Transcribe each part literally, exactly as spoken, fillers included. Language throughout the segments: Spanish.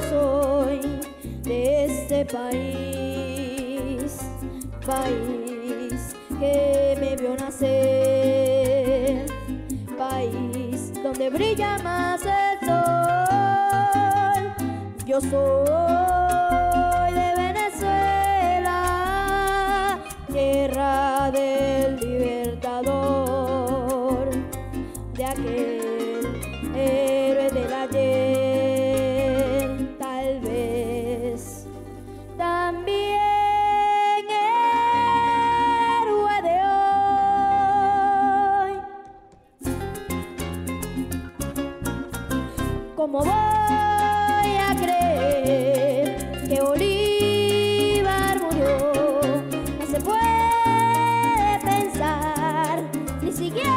soy de este país, país que me vio nacer, país donde brilla más el sol. Yo soy de Venezuela, tierra del libertador, de aquel héroe del ayer, tal vez también héroe de hoy. ¿Cómo voy a creer que Bolívar murió? No se puede pensar, ni siquiera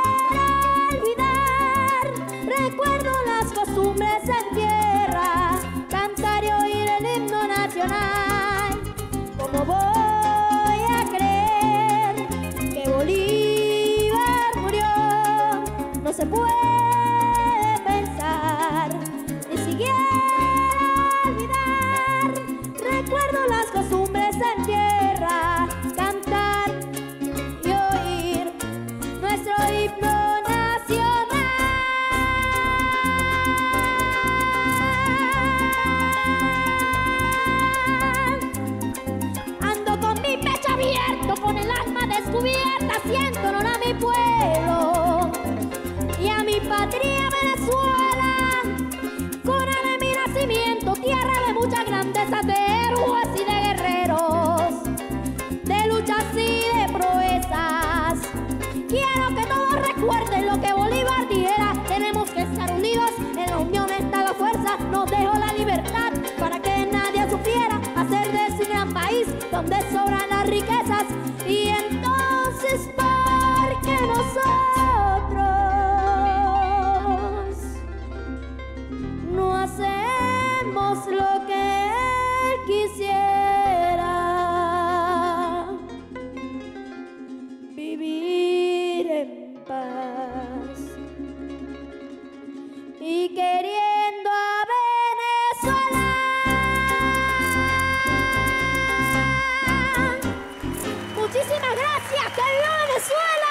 olvidar. Recuerdo las costumbres en tierra, cantar y oír el himno nacional. ¿Cómo voy a creer que Bolívar murió? No se puede pensar, ni siquiera olvidar. Recuerdo las costumbres en tierra, cantar y oír nuestro himno nacional. Ando con mi pecho abierto, con el alma descubierta, siento honor a mi pueblo y a mi patria Venezuela, cuna de mi nacimiento, tierra de muchas grandezas, de héroes y de guerreros, de luchas y de proezas. Quiero que todos recuerden lo que Bolívar dijera: tenemos que estar unidos, en la unión está la fuerza. Nos dejó la libertad para que nadie sufriera, hacer de este gran país donde sobran las riquezas. Y entonces, ¿por qué nosotros no hacemos lo que él quisiera? Vivir en paz y queriendo a Venezuela. Muchísimas gracias, que viva Venezuela.